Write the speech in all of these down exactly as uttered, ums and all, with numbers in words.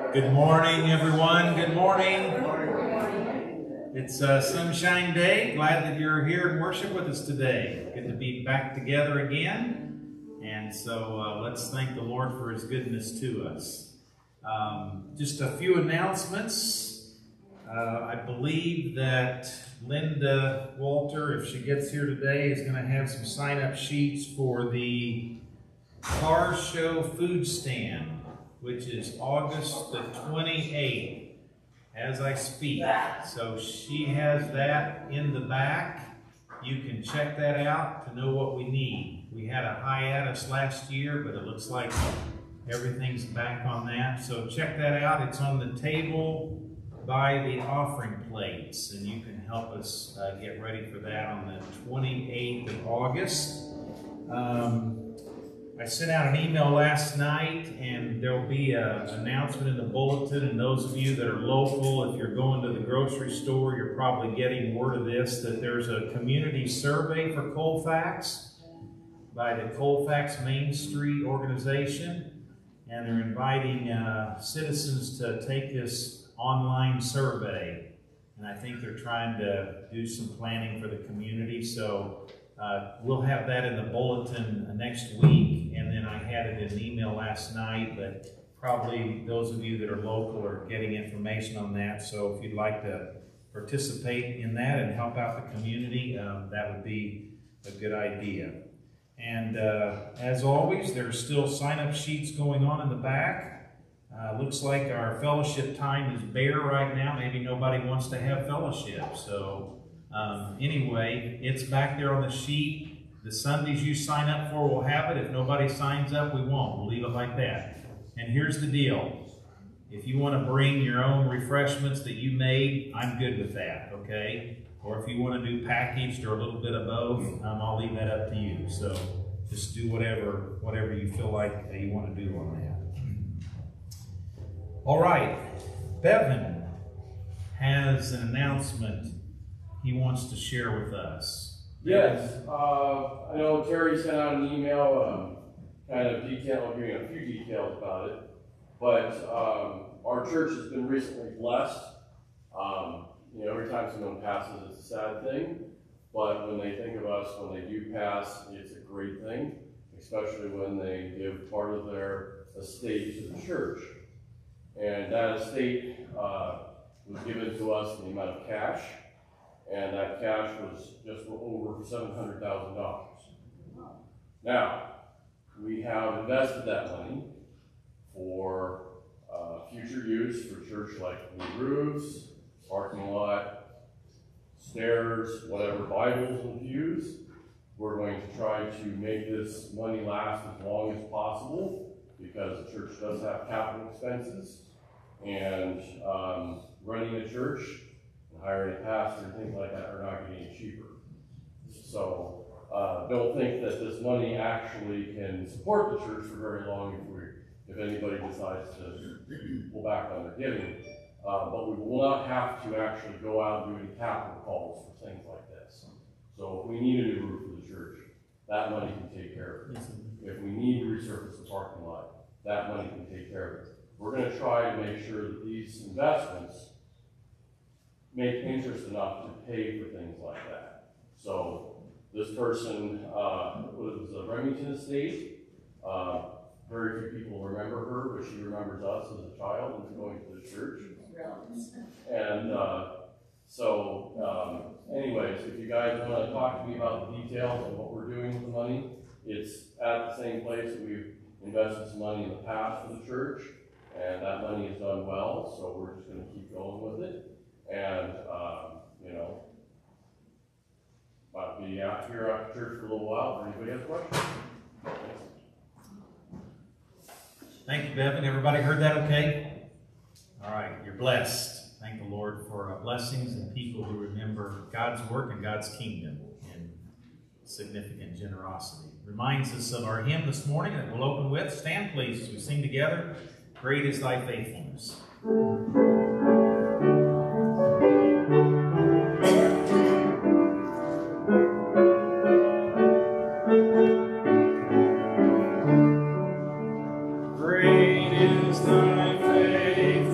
Good morning, everyone. Good morning. It's a sunshine day. Glad that you're here and worship with us today. Good to be back together again. And so uh, let's thank the Lord for His goodness to us. Um, just a few announcements. Uh, I believe that Linda Walter, if she gets here today, is going to have some sign-up sheets for the Car Show food stand, which is August the twenty-eighth, as I speak. So she has that in the back. You can check that out to know what we need. We had a hiatus last year, but it looks like everything's back on that. So check that out. It's on the table by the offering plates, and you can help us uh, get ready for that on the twenty-eighth of August. Um, I sent out an email last night, and there will be an announcement in the bulletin. And those of you that are local, if you're going to the grocery store, you're probably getting word of this, that there's a community survey for Colfax by the Colfax Main Street organization. And they're inviting uh, citizens to take this online survey. And I think they're trying to do some planning for the community. So Uh, we'll have that in the bulletin uh, next week, and then I had it in an email last night, but probably those of you that are local are getting information on that. So if you'd like to participate in that and help out the community, um, that would be a good idea. And uh, as always, there are still sign-up sheets going on in the back. Uh, looks like our fellowship time is bare right now. Maybe nobody wants to have fellowship, so Um, anyway, it's back there on the sheet. The Sundays you sign up for, we'll have it. If nobody signs up, we won't. We'll leave it like that. And here's the deal. If you want to bring your own refreshments that you made, I'm good with that, okay? Or if you want to do packaged or a little bit of both, um, I'll leave that up to you. So just do whatever, whatever you feel like you want to do on that. All right. Bevan has an announcement he wants to share with us. Yes, uh, I know Terry sent out an email, um, kind of detail, giving a few details about it, but um, our church has been recently blessed. Um, you know, every time someone passes, it's a sad thing, but when they think of us, when they do pass, it's a great thing, especially when they give part of their estate to the church. And that estate uh, was given to us in the amount of cash. And that cash was just over seven hundred thousand dollars. Now, we have invested that money for uh, future use for church, like new roofs, parking lot, stairs, whatever, Bibles and pews. We're going to try to make this money last as long as possible, because the church does have capital expenses. And um, running a church, hiring a pastor and things like that are not getting any cheaper. So uh, don't think that this money actually can support the church for very long if we, if anybody decides to pull back on their giving. Uh, but we will not have to actually go out and do any capital calls for things like this. So if we need a new roof for the church, that money can take care of it. If we need to resurface the parking lot, that money can take care of it. We're going to try to make sure that these investments make interest enough to pay for things like that. So this person uh, was a Remington estate. Uh, very few people remember her, but she remembers us as a child and going to the church. And uh, so, um, anyways, if you guys want to talk to me about the details of what we're doing with the money, it's at the same place that we've invested some money in the past for the church, and that money has done well. So we're just going to keep going with it. And, um, you know, I'll be out here after church for a little while. If anybody has questions? Thank you, Bevan. Everybody heard that okay? All right, you're blessed. Thank the Lord for uh, blessings and people who remember God's work and God's kingdom in significant generosity. Reminds us of our hymn this morning that we'll open with. Stand, please, as we sing together. Great is thy faithfulness. Great is thy faithfulness.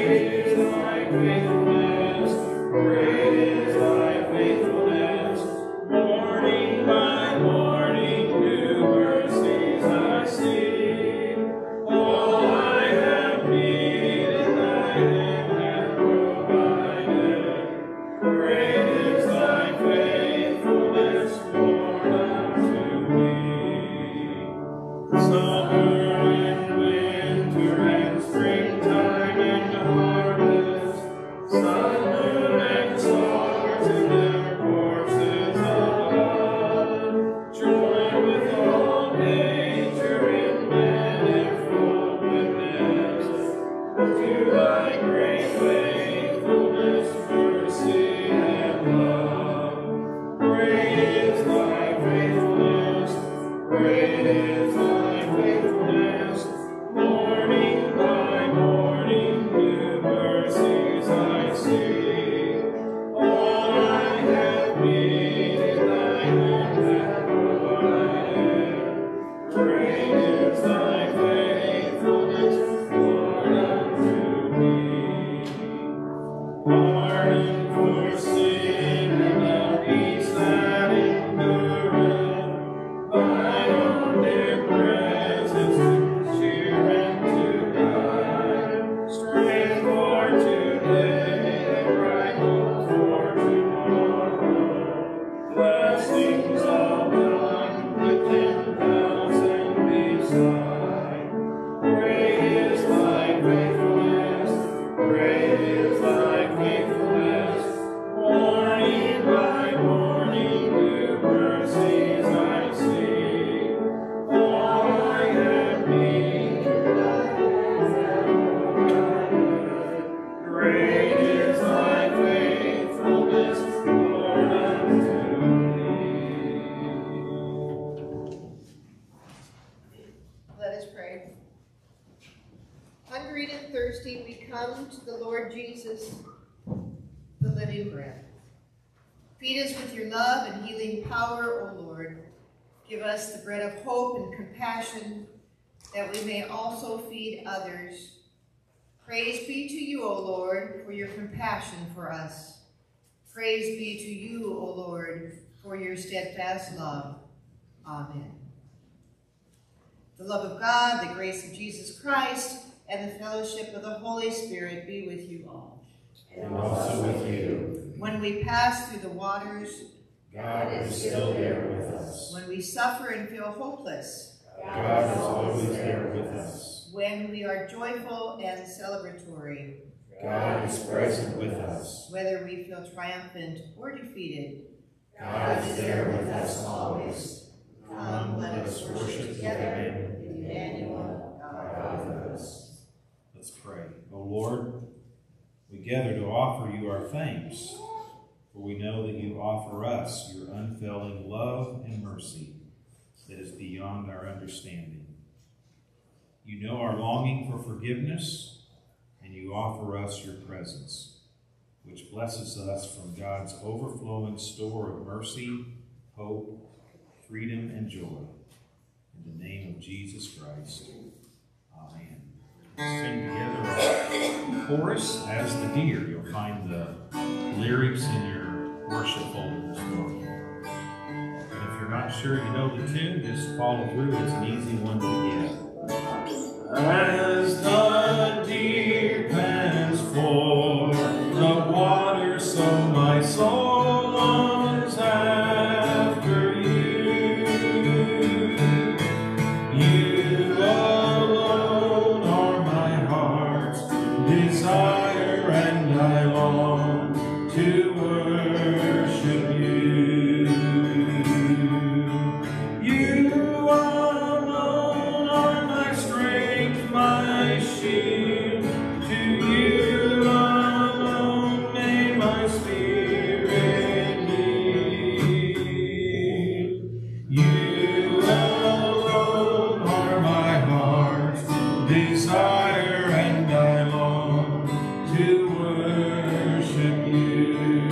Feed us with your love and healing power, O Lord. Give us the bread of hope and compassion, that we may also feed others. Praise be to you, O Lord, for your compassion for us. Praise be to you, O Lord, for your steadfast love. Amen. The love of God, the grace of Jesus Christ, and the fellowship of the Holy Spirit be with you all. And also with you. When we pass through the waters, God is still there with us. when we suffer and feel hopeless, God is always there with us. when we are joyful and celebratory, God is present with us. whether we feel triumphant or defeated, God is there with us always. come, let us worship together in Emmanuel, God with us. Let's pray. O Lord, we gather to offer you our thanks, for we know that you offer us your unfailing love and mercy that is beyond our understanding. You know our longing for forgiveness, and you offer us your presence, which blesses us from God's overflowing store of mercy, hope, freedom, and joy. In the name of Jesus Christ, amen. Let's sing together our chorus, As the Deer. You'll find the lyrics in your worship folder this morning. And if you're not sure you know the tune, just follow through. It's an easy one to get. As the deer pants for the water, so my soul longs after you. You alone are my heart's desire, and I long to worship you. You alone are my strength, my shield. To you alone may my spirit yield. You alone are my heart's desire, and I long to worship you.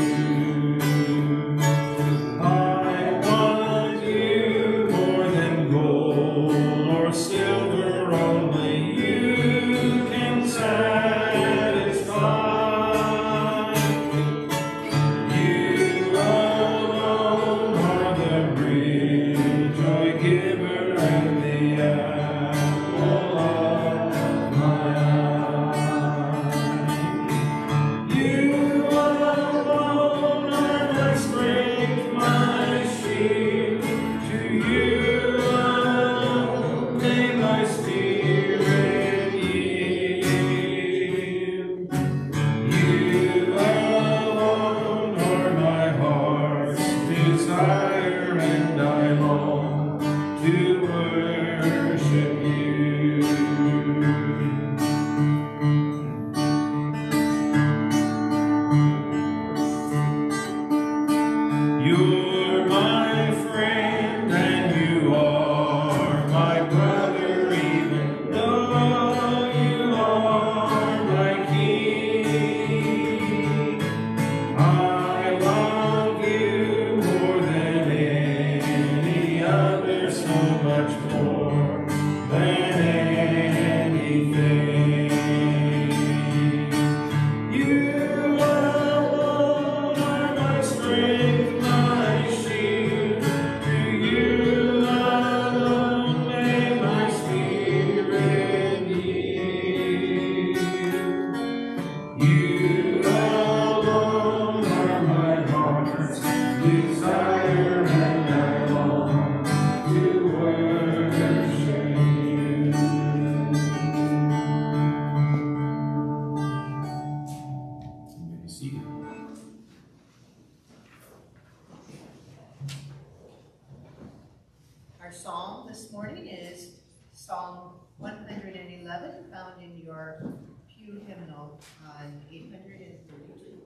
this morning is Psalm one hundred eleven, found in your pew hymnal on eight hundred thirty-two.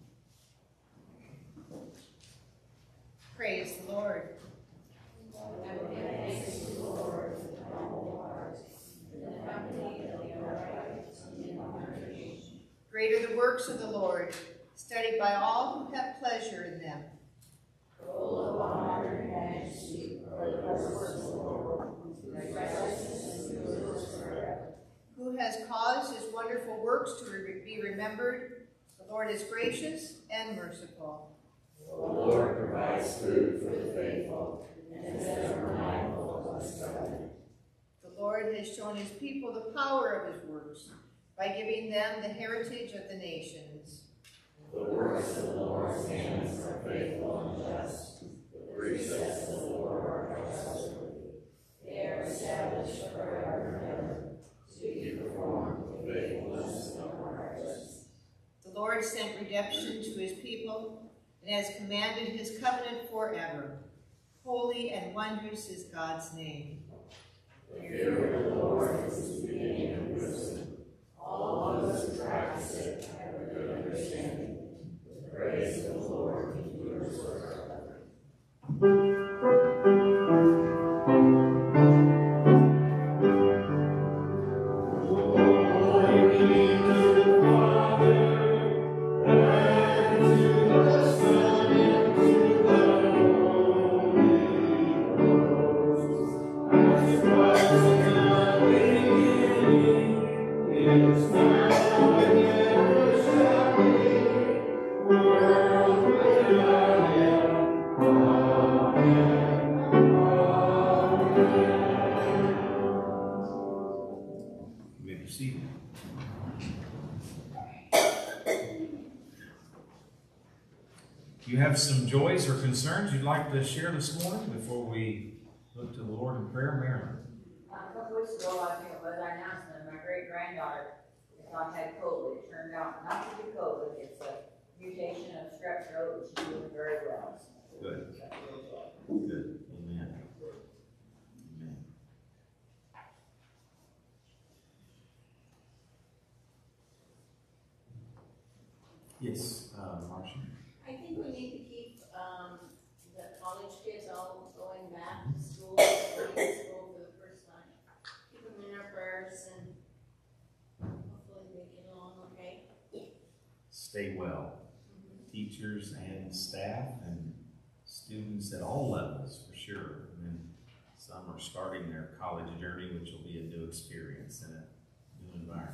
Praise the Lord. I will give thanks to the Lord with my whole heart, in the company of the upright and in congregation. Great are the works of the Lord, studied by all who have pleasure in them. Full of honor and majesty are the works of the Lord, whose righteousness endures forever. Who has caused his wonderful works to re be remembered? The Lord is gracious and merciful. The Lord provides food for the faithful, and is ever mindful of his covenant. The Lord has shown his people the power of his works, by giving them the heritage of the nations. The works of the Lord's hands are faithful and just. The precepts of the Lord are trustworthy. They are established forever and ever, to be performed with faithfulness and righteousness. The Lord sent redemption to his people, and has commanded his covenant forever. Holy and wondrous is God's name. The fear of the Lord is the beginning of wisdom. All those who practice it have a good understanding. The praise of the Lord endures forever. You have some joys or concerns you'd like to share this morning before we look to the Lord in prayer? Marilyn. A couple weeks ago, I think it was, I announced that my great-granddaughter thought had COVID. It turned out not to be COVID. It's a mutation of strep throat, and she's doing very well. Good. Good. Amen. Amen. Yes, uh, Marcia. I think we need to keep um, the college kids all going back to school, going to school for the first time. Keep them in our prayers and hopefully they get along okay. Stay well. Mm-hmm. Teachers and staff and students at all levels, for sure. And some are starting their college journey, which will be a new experience in a new environment.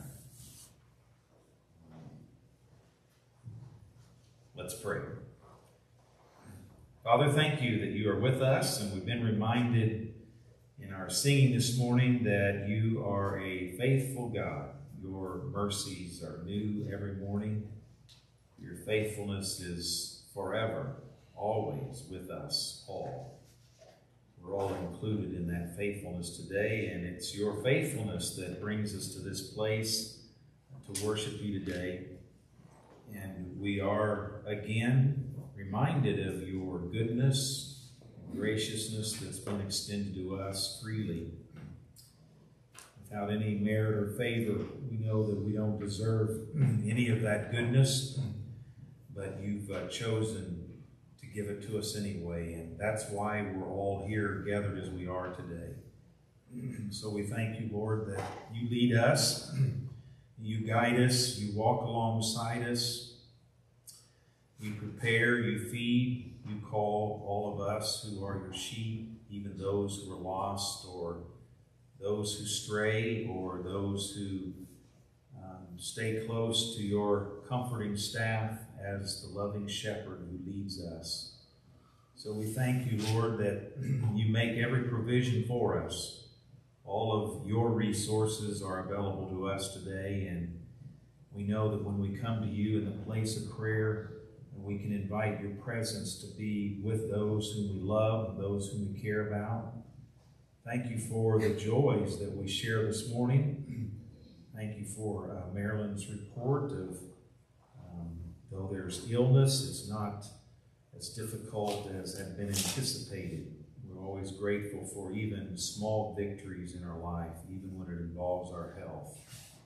Let's pray. Father, thank you that you are with us, and we've been reminded in our singing this morning that you are a faithful God. Your mercies are new every morning. Your faithfulness is forever, always with us all. We're all included in that faithfulness today, and it's your faithfulness that brings us to this place to worship you today. And we are again reminded of your goodness and graciousness that's been extended to us freely. Without any merit or favor, we know that we don't deserve any of that goodness, but you've uh, chosen to give it to us anyway, and that's why we're all here gathered as we are today. So we thank you, Lord, that you lead us, you guide us, you walk alongside us, you prepare, you feed, you call all of us who are your sheep, even those who are lost, or those who stray, or those who um, stay close to your comforting staff as the loving shepherd who leads us. So we thank you, Lord, that you make every provision for us. All of your resources are available to us today, and we know that when we come to you in the place of prayer, we can invite your presence to be with those whom we love and those whom we care about. Thank you for the joys that we share this morning. Thank you for uh, Marilyn's report of, um, though there's illness, it's not as difficult as had been anticipated. We're always grateful for even small victories in our life, even when it involves our health.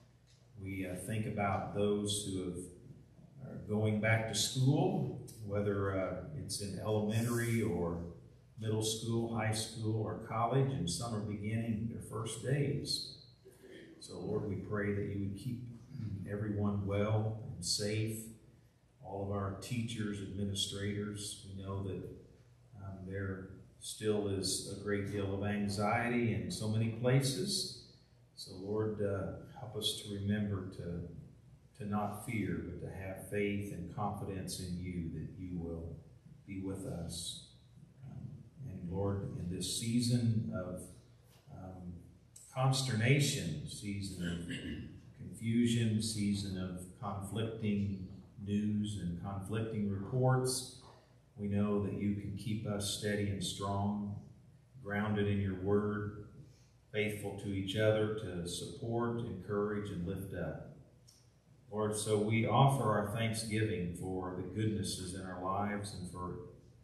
We uh, think about those who have, are going back to school, whether uh, it's in elementary or middle school, high school, or college, and some are beginning their first days. So, Lord, we pray that you would keep everyone well and safe. All of our teachers, administrators, we know that um, there still is a great deal of anxiety in so many places. So, Lord, uh, help us to remember to, to not fear, but to have faith and confidence in you that you will be with us. Um, and, Lord, in this season of um, consternation, season of confusion, season of conflicting news and conflicting reports, we know that you can keep us steady and strong, grounded in your word, faithful to each other to support, encourage, and lift up. Lord, so we offer our thanksgiving for the goodnesses in our lives and for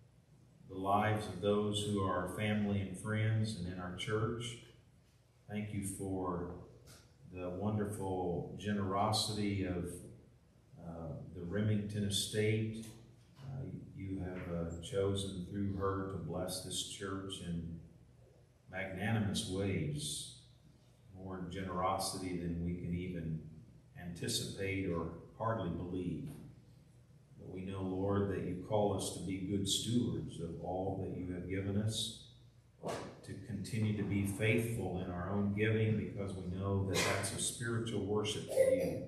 the lives of those who are family and friends and in our church. Thank you for the wonderful generosity of uh, the Remington estate. Uh, you have uh, chosen through her to bless this church in magnanimous ways, more generosity than we can even anticipate or hardly believe. But we know, Lord, that you call us to be good stewards of all that you have given us, to continue to be faithful in our own giving, because we know that that's a spiritual worship to you.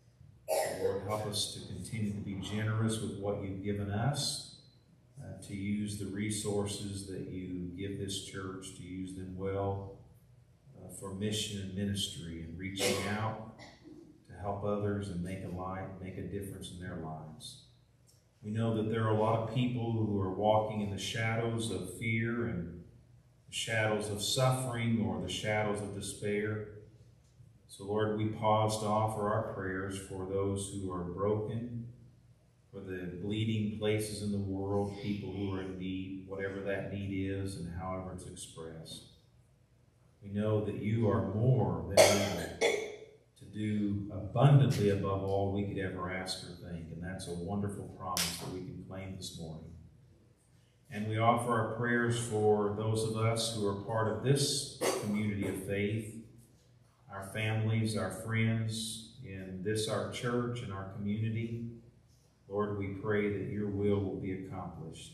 Lord, help us to continue to be generous with what you've given us, uh, to use the resources that you give this church, to use them well uh, for mission and ministry and reaching out to help others and make a life, make a difference in their lives. We know that there are a lot of people who are walking in the shadows of fear and the shadows of suffering or the shadows of despair. So, Lord, we pause to offer our prayers for those who are broken, for the bleeding places in the world, people who are in need, whatever that need is and however it's expressed. We know that you are more than able to do abundantly above all we could ever ask or think, and that's a wonderful promise that we can claim this morning. And we offer our prayers for those of us who are part of this community of faith, our families, our friends, in this, our church, and our community. Lord, we pray that your will will be accomplished.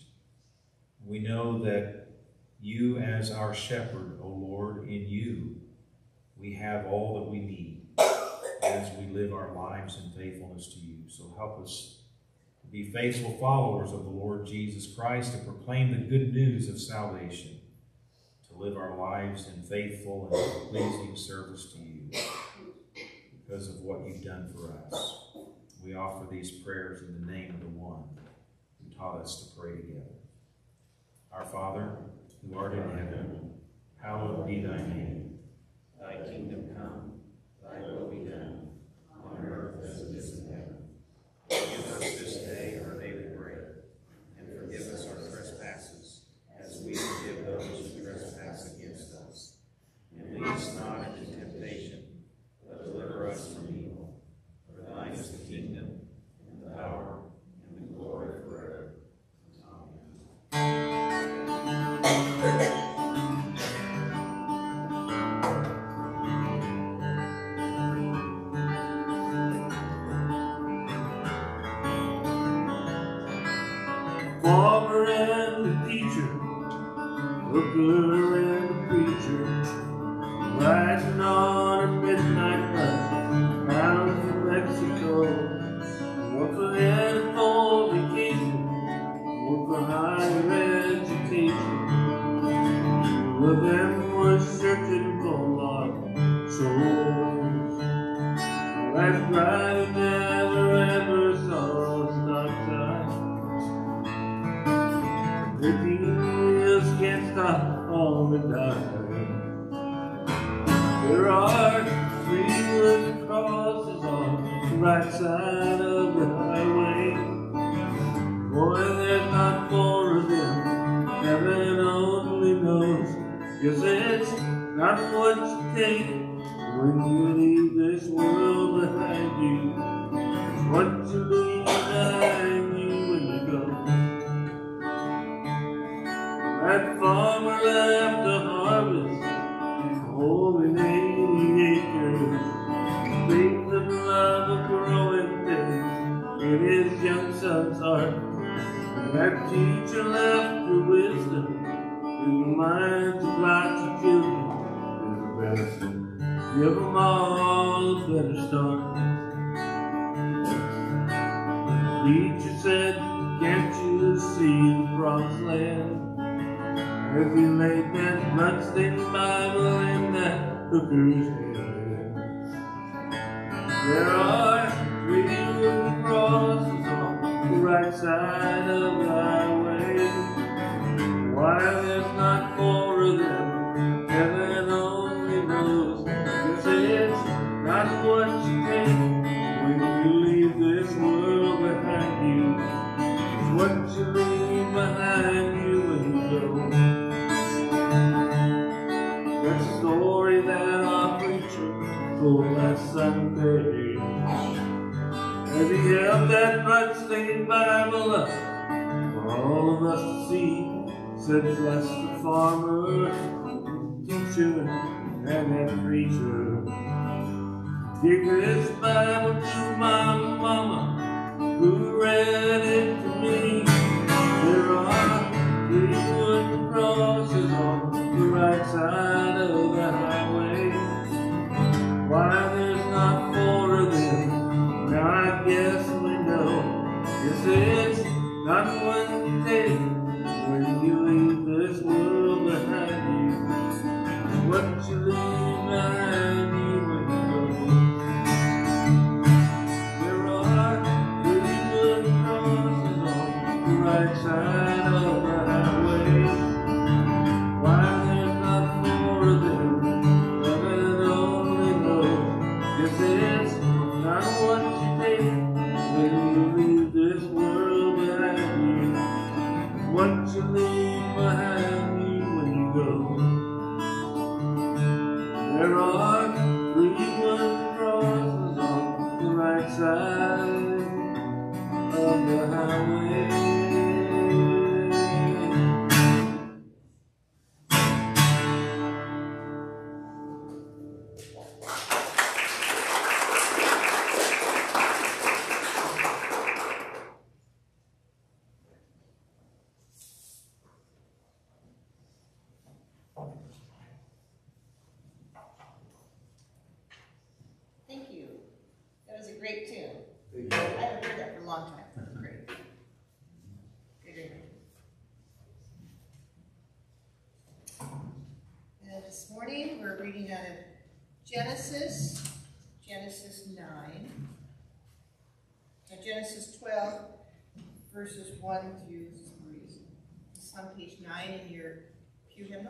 We know that you as our shepherd, O Lord, in you, we have all that we need as we live our lives in faithfulness to you. So help us to be faithful followers of the Lord Jesus Christ, to proclaim the good news of salvation, to live our lives in faithful and pleasing service to you because of what you've done for us. We offer these prayers in the name of the one who taught us to pray together. Our Father, who art in heaven, hallowed be thy name. Thy kingdom come, thy will be done, on earth as it is in heaven. Give us this day our daily bread, and forgive us our trespasses, as we forgive those who trespass against us. And lead us not into temptation, but deliver us from evil. For thine is the kingdom, and the power, and the glory forever. Amen. Farmer and the teacher, hooker and the preacher, riding on a midnight bus bound for Mexico. One for heaven for vacation, one for higher education. Two of them were searching for lost souls. That bride who never ever saw us not die. Fifteen years can't stop all the time. There are three wooden crosses on the right side of the highway. Boy, there's not four of them, heaven only knows. 'cause it's not what you take when you leave this world behind you. It's what you leave behind you when you go. That farmer left to harvest a whole eighty acres. Faith and love of growing things in his young son's heart. And that teacher left the wisdom in the minds of lots of children. And the best, give them all a better start. The preacher said, can't you see the promised land? As he laid that bloodstained Bible in that hooker's hand. There are three wooden crosses on the right side of the highway. Why there's not four of them, heaven only knows. 'Cause it's not what you take when you leave this world behind you. It's what you leave behind you when you go. That's a story that our preacher told last Sunday, as he held that bloodstained Bible up for all of us to see. Said, bless the farmer, teacher, and that preacher. Give this Bible to my mama, who read it to me. There are three wooden crosses on the right side of the highway. Why there's not four of them, now I guess we know. Yes, it's not what you take when you leave this world behind you. It's what you leave behind you when you go. There are three wooden crosses on the right side of the highway. Why there's not four of them, heaven only knows. Yes, it's not what you take when you leave this world behind you. It's what you leave behind you when you go. There are three wooden crosses on the right side of the highway. Thank you. That was a great tune. I haven't heard that for a long time. That's great. Good, good. And this morning we're reading out of Genesis, Genesis nine, or Genesis twelve, verses one through three. It's on page nine in your pew hymnal.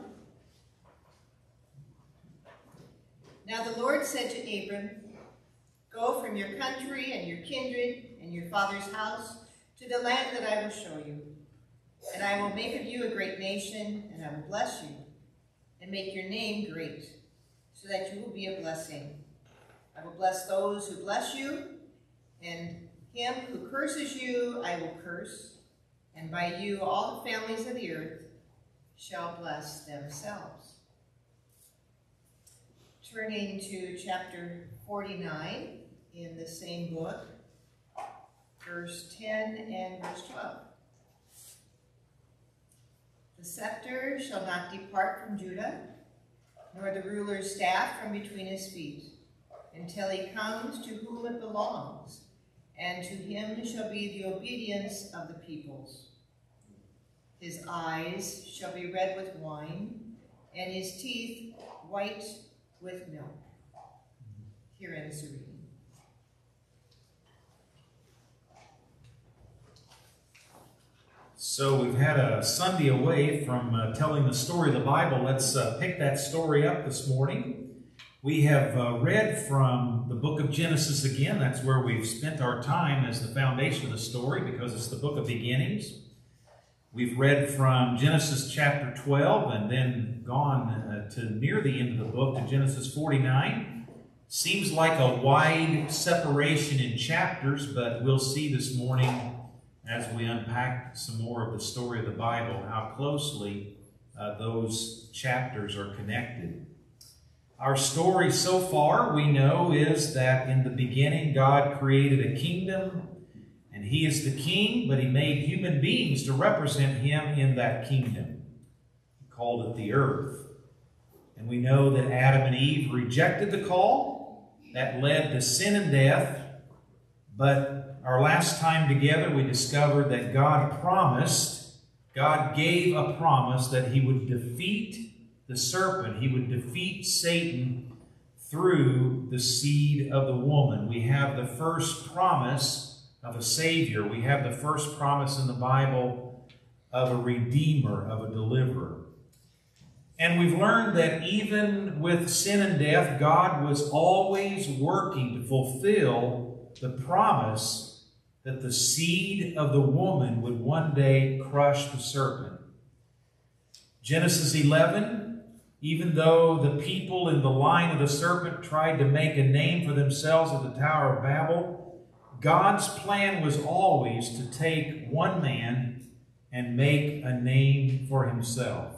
Now the Lord said to Abram, go from your country and your kindred and your father's house to the land that I will show you. And I will make of you a great nation, and I will bless you, and make your name great, so that you will be a blessing. I will bless those who bless you, and him who curses you I will curse, and by you all the families of the earth shall bless themselves. Turning to chapter forty-nine in the same book, verse ten and verse twelve. The scepter shall not depart from Judah, nor the ruler's staff from between his feet, until he comes to whom it belongs, and to him shall be the obedience of the peoples. His eyes shall be red with wine, and his teeth white with milk. Here ends the reading. So we've had a Sunday away from uh, telling the story of the Bible. Let's uh, pick that story up this morning. We have uh, read from the book of Genesis again. That's where we've spent our time as the foundation of the story, because it's the book of beginnings. We've read from Genesis chapter twelve and then gone uh, to near the end of the book to Genesis forty-nine. Seems like a wide separation in chapters, but we'll see this morning as we unpack some more of the story of the Bible how closely uh, those chapters are connected. Our story so far, we know, is that in the beginning God created a kingdom, and He is the king, but He made human beings to represent Him in that kingdom. He called it the earth. And we know that Adam and Eve rejected the call. That led to sin and death. But our last time together, we discovered that God promised, God gave a promise that He would defeat the serpent. He would defeat Satan through the seed of the woman. We have the first promise of a Savior. We have the first promise in the Bible of a Redeemer, of a Deliverer. And we've learned that even with sin and death, God was always working to fulfill the promise that the seed of the woman would one day crush the serpent. Genesis eleven, even though the people in the line of the serpent tried to make a name for themselves at the Tower of Babel, God's plan was always to take one man and make a name for Himself.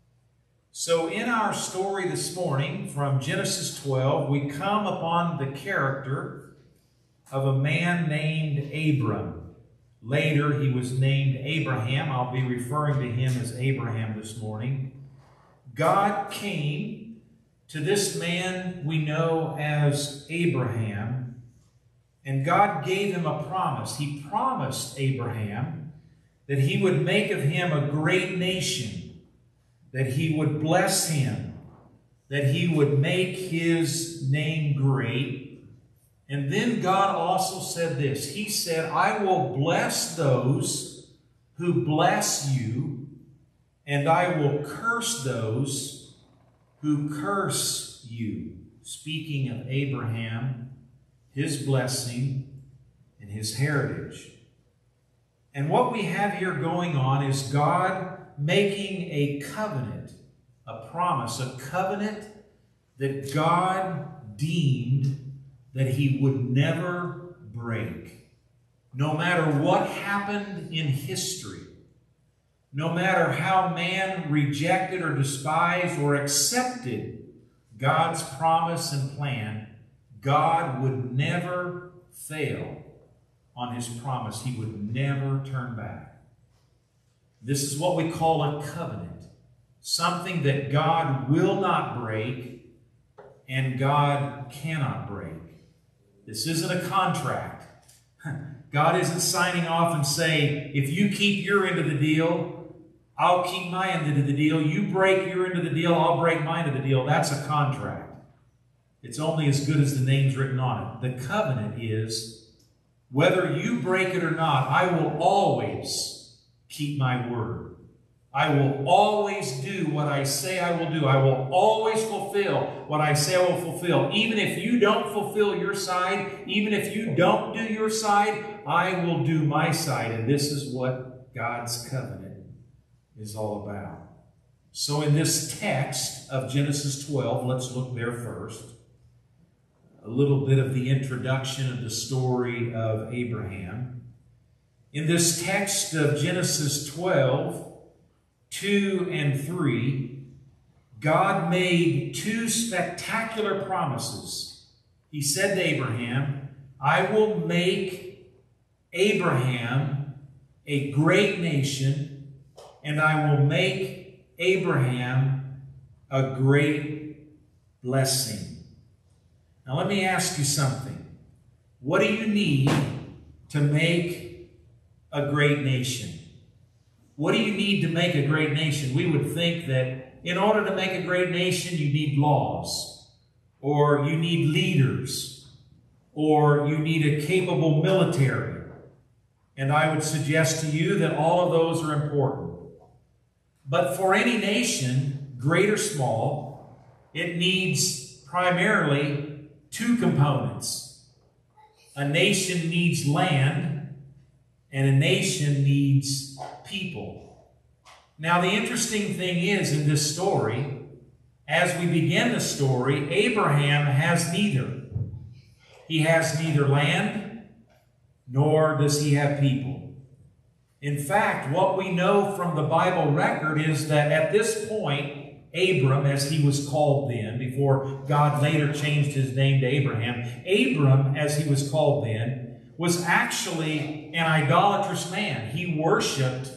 So in our story this morning from Genesis twelve, we come upon the character of a man named Abram. Later he was named Abraham. I'll be referring to him as Abraham this morning. God came to this man we know as Abraham, and God gave him a promise. He promised Abraham that He would make of him a great nation, that He would bless him, that He would make His name great. And then God also said this. He said, I will bless those who bless you, and I will curse those who curse you. Speaking of Abraham, his blessing, and his heritage. And what we have here going on is God making a covenant, a promise, a covenant that God deemed that He would never break. No matter what happened in history, no matter how man rejected or despised or accepted God's promise and plan, God would never fail on His promise. He would never turn back. This is what we call a covenant. Something that God will not break and God cannot break. This isn't a contract. God isn't signing off and saying, if you keep your end of the deal, I'll keep my end of the deal. You break your end of the deal, I'll break mine of the deal. That's a contract. It's only as good as the name's written on it. The covenant is, whether you break it or not, I will always keep my word. I will always do what I say I will do. I will always fulfill what I say I will fulfill. Even if you don't fulfill your side, even if you don't do your side, I will do my side. And this is what God's covenant is all about. So in this text of Genesis twelve, let's look there first. A little bit of the introduction of the story of Abraham. In this text of Genesis twelve, two and three, God made two spectacular promises. He said to Abraham, I will make Abraham a great nation, and I will make Abraham a great blessing. Now let me ask you something. What do you need to make a great nation? What do you need to make a great nation? We would think that in order to make a great nation, you need laws, or you need leaders, or you need a capable military. And I would suggest to you that all of those are important. But for any nation, great or small, it needs primarily two components. A nation needs land, and a nation needs people. Now, the interesting thing is in this story, as we begin the story, Abraham has neither. He has neither land, nor does he have people. In fact, what we know from the Bible record is that at this point, Abram, as he was called then, before God later changed his name to Abraham, Abram, as he was called then, was actually an idolatrous man. He worshipped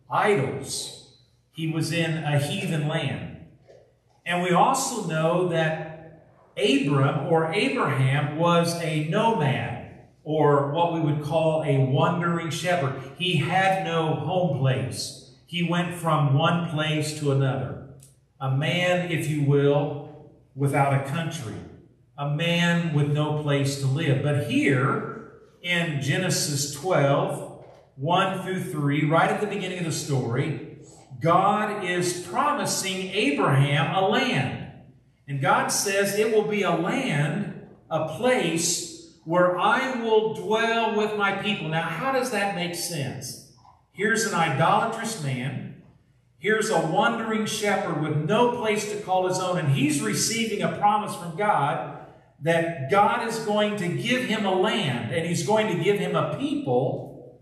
idols. He was in a heathen land. And we also know that Abram, or Abraham, was a nomad, or what we would call a wandering shepherd. He had no home place. He went from one place to another. A man, if you will, without a country. A man with no place to live. But here, in Genesis twelve, one through three, right at the beginning of the story, God is promising Abraham a land. And God says it will be a land, a place where I will dwell with my people. Now, how does that make sense? Here's an idolatrous man. Here's a wandering shepherd with no place to call his own, and he's receiving a promise from God that God is going to give him a land, and he's going to give him a people,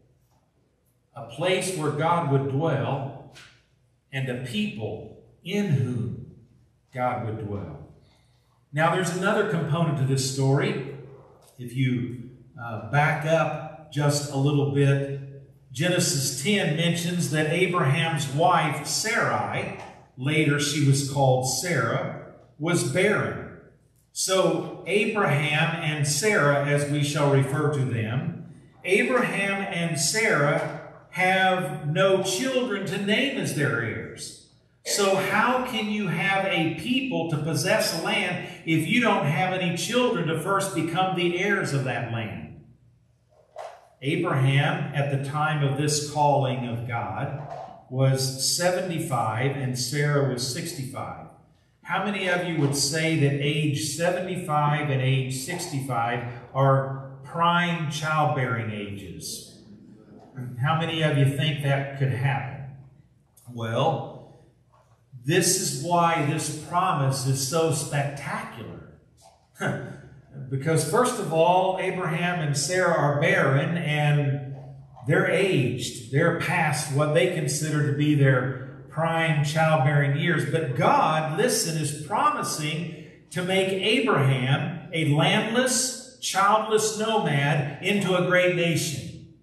a place where God would dwell, and a people in whom God would dwell. Now, there's another component to this story. If you uh, back up just a little bit, Genesis ten mentions that Abraham's wife, Sarai, later she was called Sarah, was barren. So Abraham and Sarah, as we shall refer to them, Abraham and Sarah have no children to name as their heirs. So how can you have a people to possess a land if you don't have any children to first become the heirs of that land? Abraham, at the time of this calling of God, was seventy-five and Sarah was sixty-five. How many of you would say that age seventy-five and age sixty-five are prime childbearing ages? How many of you think that could happen? Well, this is why this promise is so spectacular. Because first of all, Abraham and Sarah are barren and they're aged. They're past what they consider to be their prime childbearing years. But God, listen, is promising to make Abraham a landless, childless nomad into a great nation.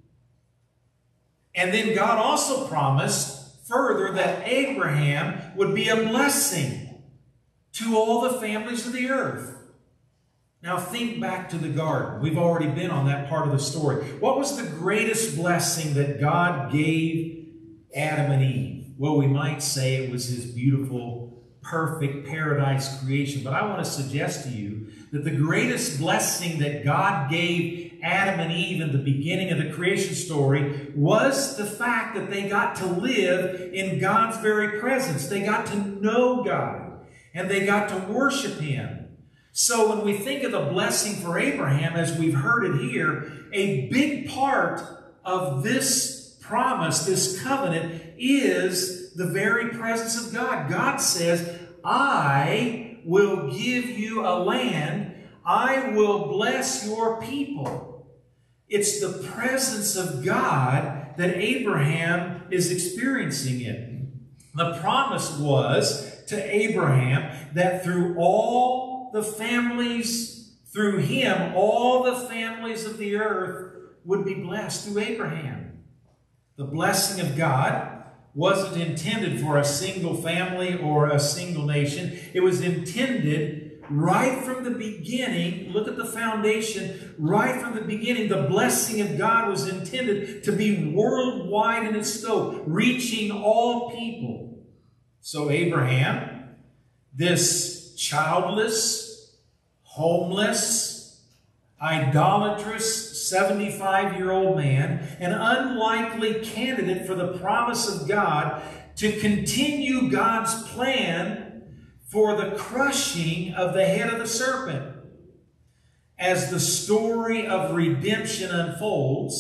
And then God also promised further that Abraham would be a blessing to all the families of the earth. Now think back to the garden. We've already been on that part of the story. What was the greatest blessing that God gave Adam and Eve? Well, we might say it was his beautiful, perfect paradise creation. But I want to suggest to you that the greatest blessing that God gave Adam and Eve in the beginning of the creation story was the fact that they got to live in God's very presence. They got to know God, and they got to worship him. So when we think of the blessing for Abraham, as we've heard it here, a big part of this promise, this covenant, is the very presence of God. God says, I will give you a land. I will bless your people. It's the presence of God that Abraham is experiencing it. The promise was to Abraham that through all the families, through him, all the families of the earth would be blessed through Abraham. The blessing of God wasn't intended for a single family or a single nation. It was intended right from the beginning. Look at the foundation. Right from the beginning, the blessing of God was intended to be worldwide in its scope, reaching all people. So Abraham, this childless, homeless, idolatrous seventy-five-year-old man, an unlikely candidate for the promise of God to continue God's plan for the crushing of the head of the serpent. As the story of redemption unfolds,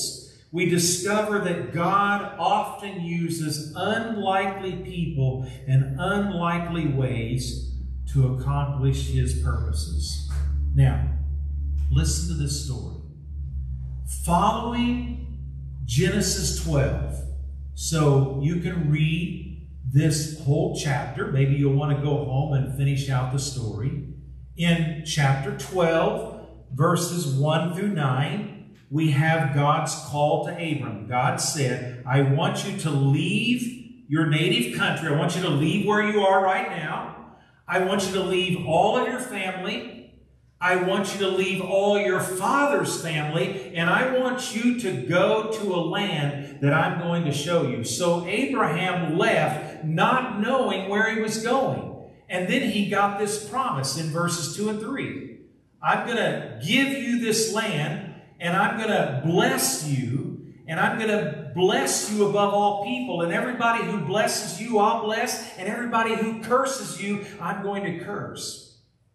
we discover that God often uses unlikely people in unlikely ways to accomplish His purposes. Now, listen to this story. Following Genesis twelve, so you can read this whole chapter. Maybe you'll want to go home and finish out the story. In chapter twelve, verses one through nine, we have God's call to Abram. God said, I want you to leave your native country. I want you to leave where you are right now. I want you to leave all of your family. I want you to leave all your father's family. And I want you to go to a land that I'm going to show you. So Abraham left not knowing where he was going. And then he got this promise in verses two and three. I'm going to give you this land, and I'm going to bless you, and I'm going to bless you above all people. And everybody who blesses you, I'll bless. And everybody who curses you, I'm going to curse.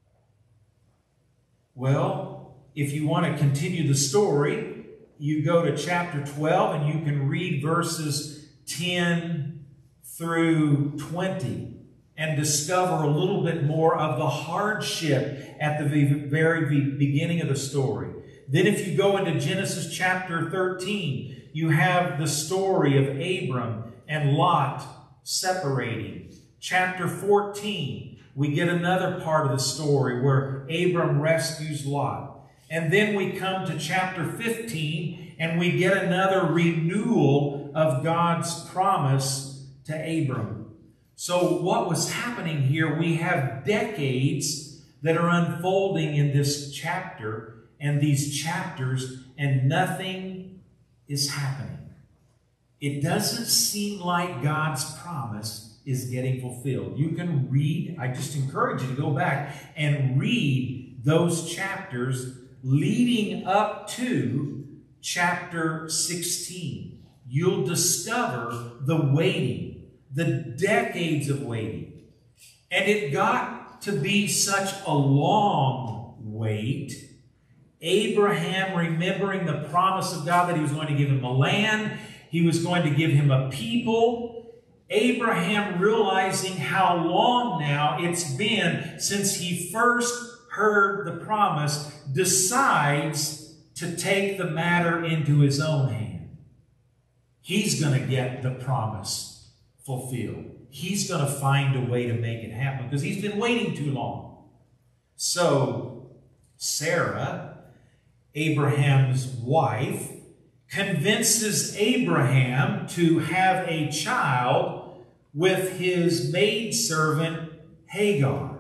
Well, if you want to continue the story, you go to chapter twelve, and you can read verses ten through twenty. And discover a little bit more of the hardship at the very beginning of the story. Then if you go into Genesis chapter thirteen, you have the story of Abram and Lot separating. Chapter fourteen, we get another part of the story where Abram rescues Lot. And then we come to chapter fifteen, and we get another renewal of God's promise to Abram. So what was happening here, we have decades that are unfolding in this chapter and these chapters, and nothing is happening. It doesn't seem like God's promise is getting fulfilled. You can read, I just encourage you to go back and read those chapters leading up to chapter sixteen. You'll discover the waiting. The decades of waiting. And it got to be such a long wait. Abraham remembering the promise of God that He was going to give him a land. He was going to give him a people. Abraham realizing how long now it's been since he first heard the promise, decides to take the matter into his own hand. He's going to get the promise fulfilled. He's going to find a way to make it happen because he's been waiting too long. So Sarah, Abraham's wife, convinces Abraham to have a child with his maidservant Hagar.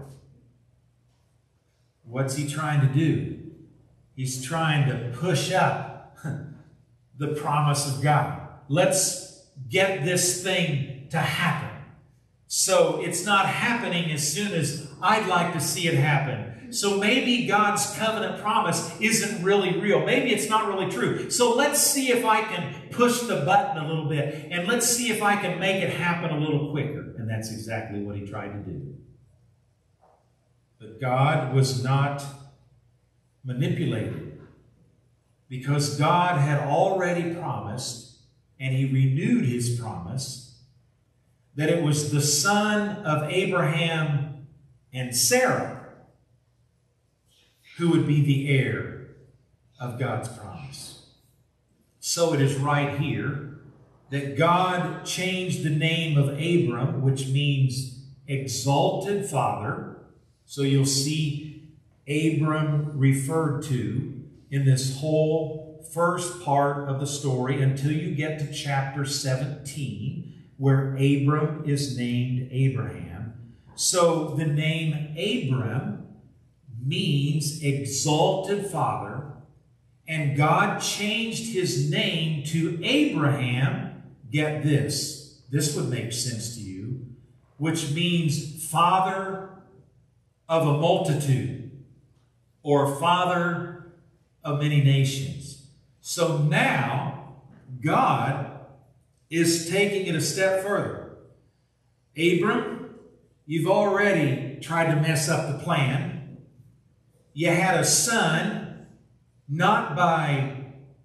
What's he trying to do? He's trying to push up the promise of God. Let's get this thing to happen. So it's not happening as soon as I'd like to see it happen. So maybe God's covenant promise isn't really real. Maybe it's not really true. So let's see if I can push the button a little bit, and let's see if I can make it happen a little quicker. And that's exactly what he tried to do. But God was not manipulated, because God had already promised, and He renewed His promise, that it was the son of Abraham and Sarah who would be the heir of God's promise. So it is right here that God changed the name of Abram, which means exalted father. So you'll see Abram referred to in this whole first part of the story until you get to chapter seventeen, where Abram is named Abraham. So the name Abram means exalted father, and God changed his name to Abraham. Get this, this would make sense to you, which means father of a multitude, or father of many nations. So now God is taking it a step further. Abram, you've already tried to mess up the plan. You had a son, not by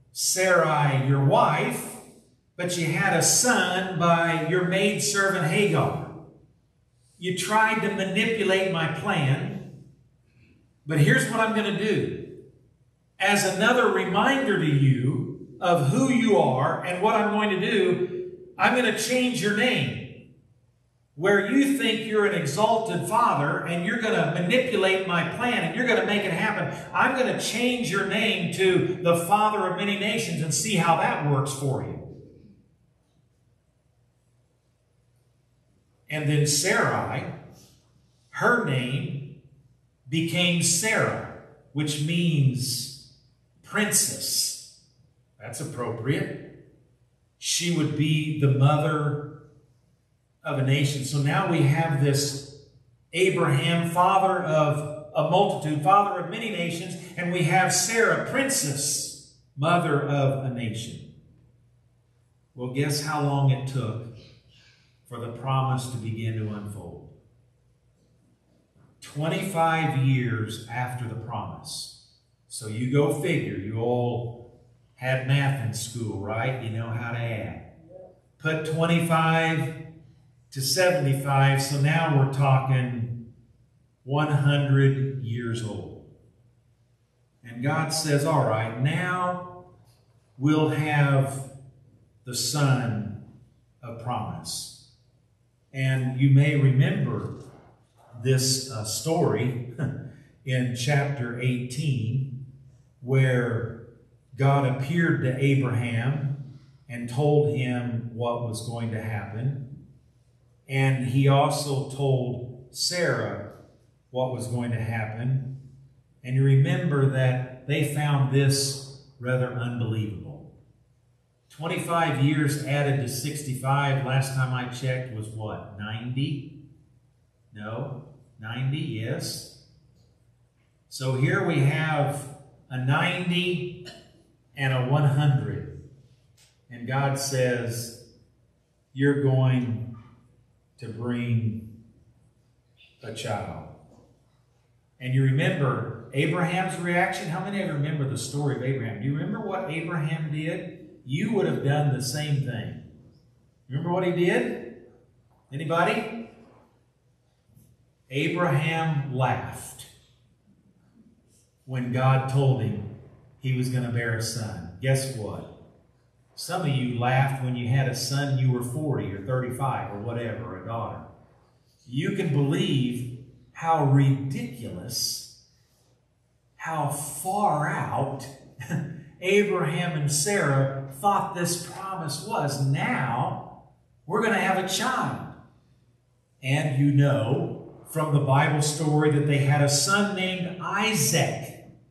Sarai, your wife, but you had a son by your maidservant Hagar. You tried to manipulate my plan, but here's what I'm going to do. As another reminder to you of who you are and what I'm going to do, I'm going to change your name. Where you think you're an exalted father and you're going to manipulate my plan and you're going to make it happen, I'm going to change your name to the Father of Many Nations and see how that works for you. And then Sarai, her name became Sarah, which means princess. That's appropriate. She would be the mother of a nation. So now we have this Abraham, father of a multitude, father of many nations, and we have Sarah, princess, mother of a nation. Well, guess how long it took for the promise to begin to unfold? twenty-five years after the promise. So you go figure. You all had math in school, right? You know how to add. Put twenty-five to seventy-five, so now we're talking one hundred years old. And God says, all right, now we'll have the son of promise. And you may remember this uh, story in chapter eighteen, where God appeared to Abraham and told him what was going to happen. And he also told Sarah what was going to happen. And you remember that they found this rather unbelievable. twenty-five years added to sixty-five, last time I checked, was what, ninety? No, ninety, yes. So here we have a ninety and a one hundred. And God says, you're going to bring a child. And you remember Abraham's reaction? How many of you remember the story of Abraham? Do you remember what Abraham did? You would have done the same thing. Remember what he did? Anybody? Abraham laughed when God told him he was going to bear a son. Guess what? Some of you laughed when you had a son you were forty or thirty-five or whatever, a daughter. You can believe how ridiculous, how far out Abraham and Sarah thought this promise was. Now we're going to have a child. And you know from the Bible story that they had a son named Isaac.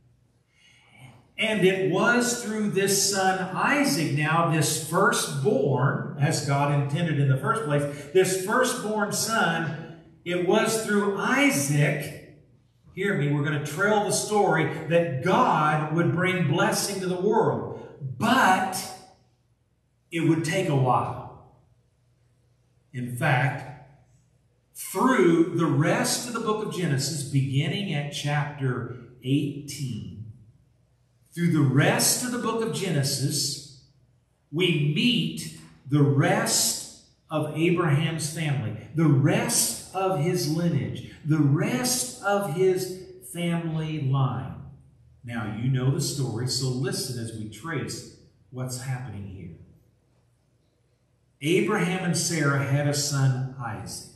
And it was through this son Isaac now, this firstborn, as God intended in the first place, this firstborn son, it was through Isaac, hear me, we're going to trail the story, that God would bring blessing to the world. But it would take a while. In fact, through the rest of the book of Genesis, beginning at chapter eighteen, through the rest of the book of Genesis, we meet the rest of Abraham's family, the rest of his lineage, the rest of his family line. Now, you know the story, so listen as we trace what's happening here. Abraham and Sarah had a son, Isaac.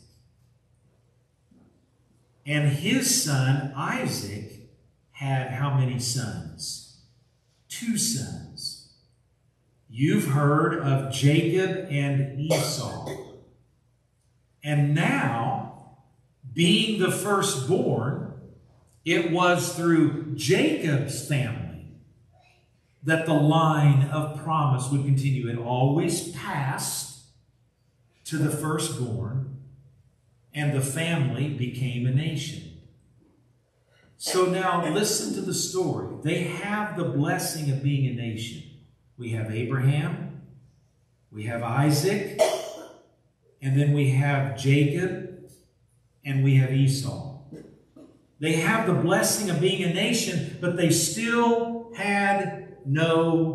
And his son, Isaac, had how many sons? Two sons. You've heard of Jacob and Esau. And now, being the firstborn, it was through Jacob's family that the line of promise would continue. It always passed to the firstborn, and the family became a nation. So now listen to the story. They have the blessing of being a nation. We have Abraham, we have Isaac, and then we have Jacob, and we have Esau. They have the blessing of being a nation, but they still had no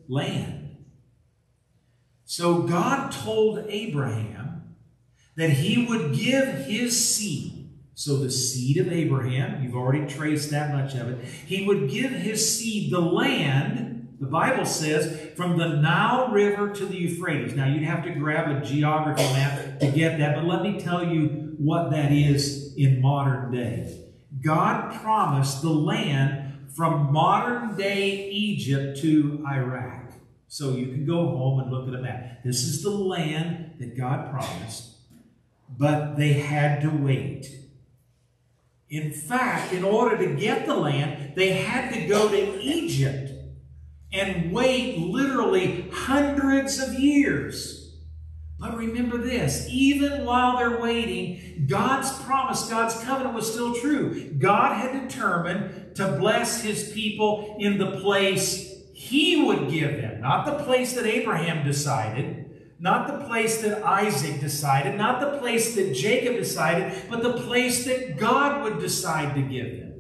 land. So God told Abraham that he would give his seed. So the seed of Abraham, you've already traced that much of it. He would give his seed the land, the Bible says, from the Nile River to the Euphrates. Now, you'd have to grab a geography map to get that, but let me tell you what that is in modern day. God promised the land from modern day Egypt to Iraq. So you can go home and look at a map. This is the land that God promised, but they had to wait. In fact, in order to get the land, they had to go to Egypt and wait literally hundreds of years. But remember this, even while they're waiting, God's promise, God's covenant was still true. God had determined to bless his people in the place he would give them, not the place that Abraham decided, not the place that Isaac decided, not the place that Jacob decided, but the place that God would decide to give them.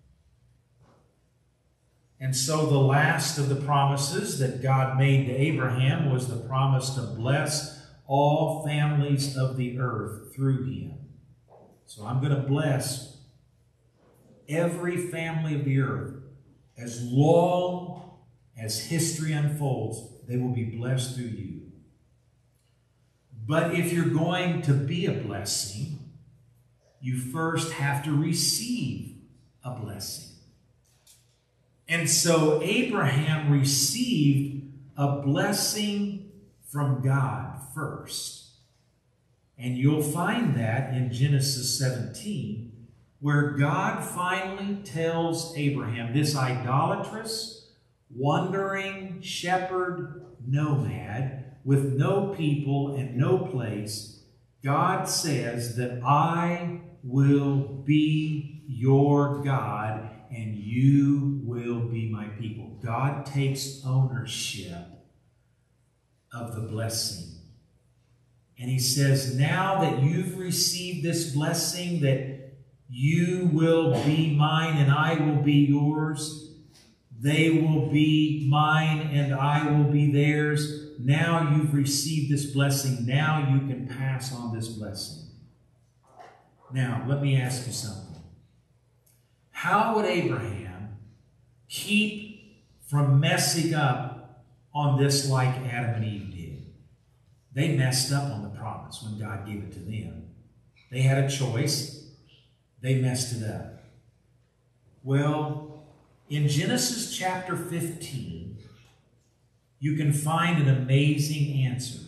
And so the last of the promises that God made to Abraham was the promise to bless all families of the earth through him. So I'm going to bless every family of the earth. As long as history unfolds, they will be blessed through you. But if you're going to be a blessing, you first have to receive a blessing. And so Abraham received a blessing from God first. And you'll find that in Genesis seventeen, where God finally tells Abraham, this idolatrous, wandering shepherd nomad with no people and no place, God says that I will be your God and you will be my people. God takes ownership of the blessing. And he says, now that you've received this blessing, that you will be mine and I will be yours. They will be mine and I will be theirs. Now you've received this blessing. Now you can pass on this blessing. Now, let me ask you something. How would Abraham keep from messing up on this like Adam and Eve did? They messed up on the promise when God gave it to them. They had a choice. They messed it up. Well, in Genesis chapter fifteen, you can find an amazing answer.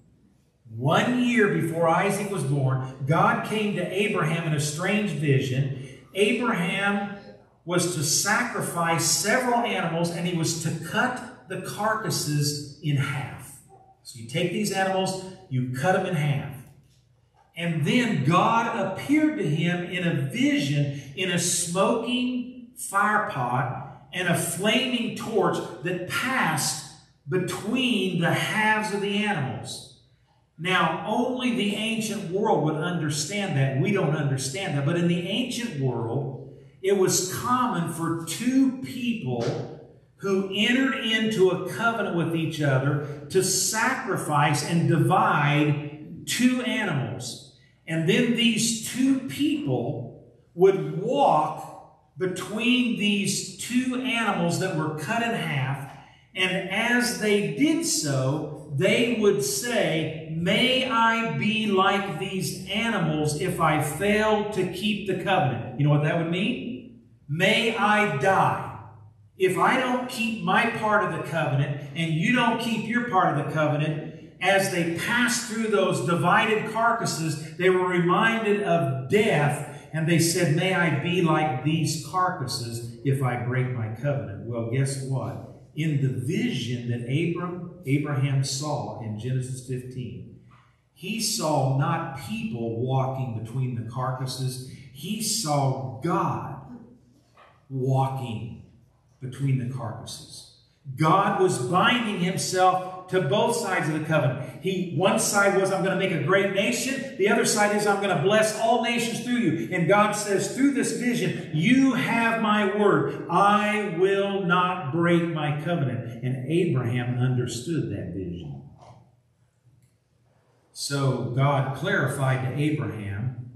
One year before Isaac was born, God came to Abraham in a strange vision. Abraham was to sacrifice several animals, and he was to cut the carcasses in half. So you take these animals, you cut them in half. And then God appeared to him in a vision in a smoking fire pot and a flaming torch that passed between the halves of the animals. Now, only the ancient world would understand that. We don't understand that. But in the ancient world, it was common for two people who entered into a covenant with each other to sacrifice and divide two animals. And then these two people would walk between these two animals that were cut in half, and as they did so, they would say, "May I be like these animals if I fail to keep the covenant." You know what that would mean? May I die. If I don't keep my part of the covenant and you don't keep your part of the covenant, as they passed through those divided carcasses, they were reminded of death, and they said, "May I be like these carcasses if I break my covenant." Well, guess what? In the vision that Abram, Abraham saw in Genesis fifteen, he saw not people walking between the carcasses. He saw God walking between the carcasses. God was binding himself to both sides of the covenant. He, one side was, I'm going to make a great nation. The other side is, I'm going to bless all nations through you. And God says, through this vision, you have my word. I will not break my covenant. And Abraham understood that vision. So God clarified to Abraham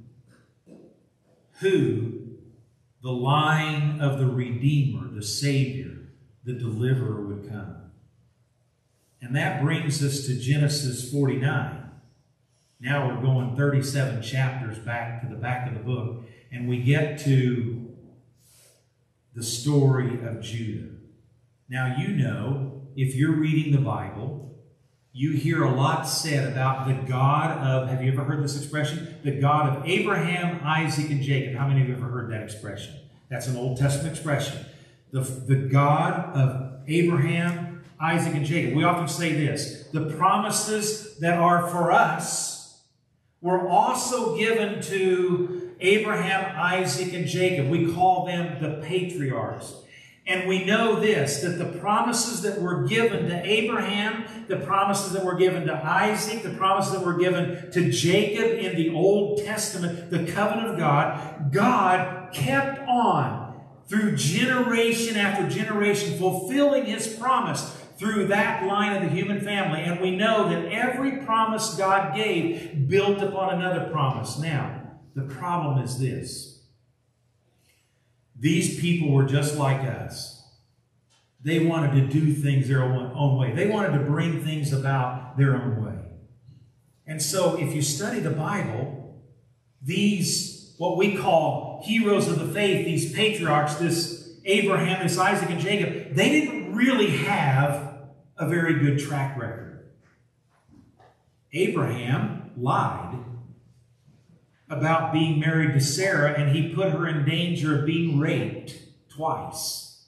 who the line of the Redeemer, the Savior, the Deliverer would come. And that brings us to Genesis forty-nine. Now we're going thirty-seven chapters back to the back of the book, and we get to the story of Judah. Now you know, if you're reading the Bible, you hear a lot said about the God of, have you ever heard this expression? The God of Abraham, Isaac, and Jacob. How many of you have ever heard that expression? That's an Old Testament expression. The, the God of Abraham, Isaac, and Jacob. We often say this: the promises that are for us were also given to Abraham, Isaac, and Jacob. We call them the patriarchs. And we know this, that the promises that were given to Abraham, the promises that were given to Isaac, the promises that were given to Jacob in the Old Testament, the covenant of God, God kept on through generation after generation, fulfilling his promise through that line of the human family. And we know that every promise God gave built upon another promise. Now, the problem is this. These people were just like us. They wanted to do things their own way. They wanted to bring things about their own way. And so if you study the Bible, these, what we call heroes of the faith, these patriarchs, this Abraham, this Isaac, and Jacob, they didn't really have a very good track record. Abraham lied about being married to Sarah, and he put her in danger of being raped twice.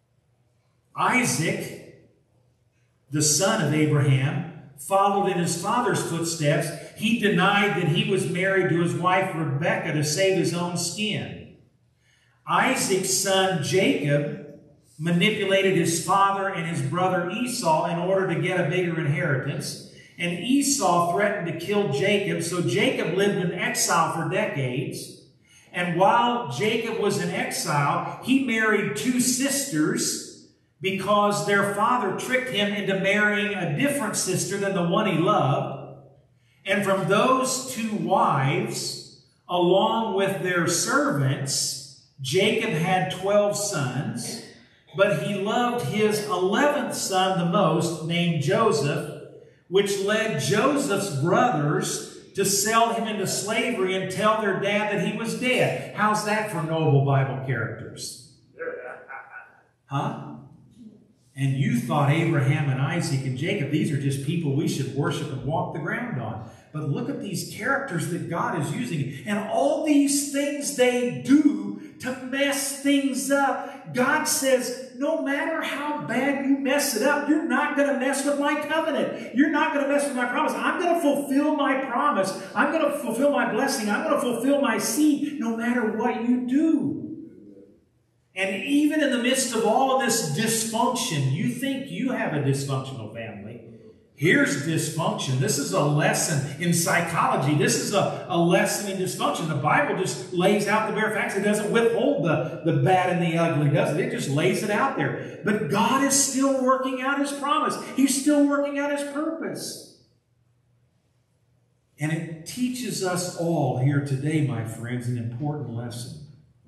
Isaac, the son of Abraham, followed in his father's footsteps. He denied that he was married to his wife Rebekah to save his own skin. Isaac's son Jacob manipulated his father and his brother Esau in order to get a bigger inheritance. And Esau threatened to kill Jacob, so Jacob lived in exile for decades. And while Jacob was in exile, he married two sisters because their father tricked him into marrying a different sister than the one he loved. And from those two wives, along with their servants, Jacob had twelve sons, but he loved his eleventh son the most, named Joseph, which led Joseph's brothers to sell him into slavery and tell their dad that he was dead. How's that for noble Bible characters? Huh? And you thought Abraham and Isaac and Jacob, these are just people we should worship and walk the ground on. But look at these characters that God is using. And all these things they do to mess things up. God says, no matter how bad you mess it up, you're not going to mess with my covenant. You're not going to mess with my promise. I'm going to fulfill my promise. I'm going to fulfill my blessing. I'm going to fulfill my seed no matter what you do. And even in the midst of all of this dysfunction, you think you have a dysfunctional family. Here's dysfunction. This is a lesson in psychology. This is a, a lesson in dysfunction. The Bible just lays out the bare facts. It doesn't withhold the, the bad and the ugly, does it? It just lays it out there. But God is still working out his promise. He's still working out his purpose. And it teaches us all here today, my friends, an important lesson.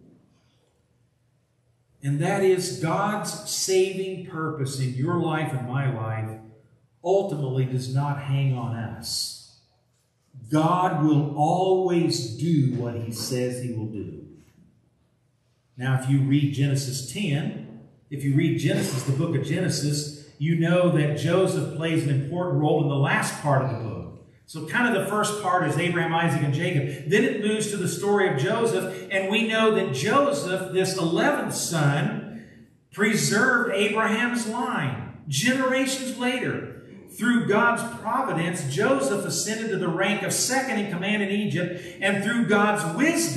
And that is God's saving purpose in your life and my life ultimately does not hang on us. God will always do what he says he will do. Now, if you read Genesis ten, if you read Genesis, the book of Genesis, you know that Joseph plays an important role in the last part of the book. So kind of the first part is Abraham, Isaac, and Jacob. Then it moves to the story of Joseph, and we know that Joseph, this eleventh son, preserved Abraham's line. Generations later, through God's providence, Joseph ascended to the rank of second in command in Egypt, and through God's wisdom,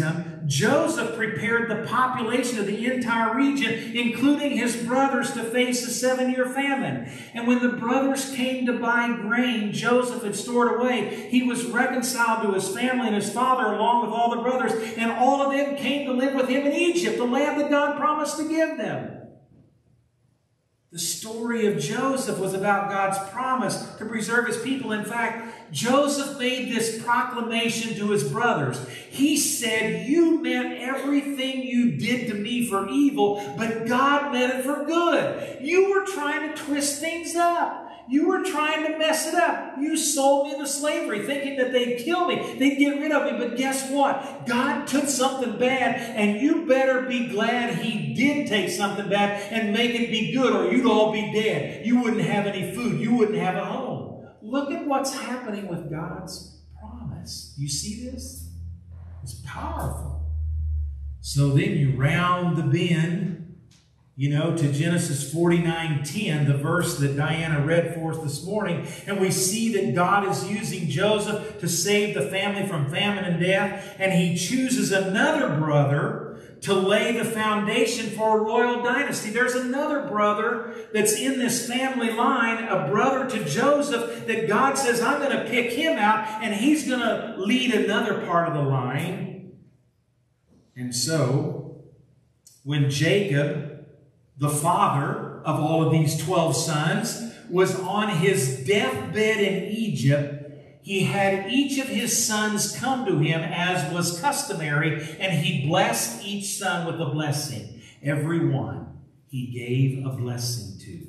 Joseph prepared the population of the entire region, including his brothers, to face a seven-year famine. And when the brothers came to buy grain Joseph had stored away, he was reconciled to his family and his father along with all the brothers, and all of them came to live with him in Egypt, the land that God promised to give them. The story of Joseph was about God's promise to preserve his people. In fact, Joseph made this proclamation to his brothers. He said, "You meant everything you did to me for evil, but God meant it for good. You were trying to twist things up. You were trying to mess it up. You sold me into slavery, thinking that they'd kill me, they'd get rid of me. But guess what? God took something bad, and you better be glad he did take something bad and make it be good, or you'd all be dead. You wouldn't have any food. You wouldn't have a home." Look at what's happening with God's promise. You see this? It's powerful. So then you round the bend, you know, to Genesis forty-nine ten, the verse that Diana read for us this morning, and we see that God is using Joseph to save the family from famine and death, and he chooses another brother to lay the foundation for a royal dynasty. There's another brother that's in this family line, a brother to Joseph, that God says, "I'm going to pick him out, and he's going to lead another part of the line." And so, when Jacob, the father of all of these twelve sons, was on his deathbed in Egypt, he had each of his sons come to him as was customary, and he blessed each son with a blessing. Every one he gave a blessing to.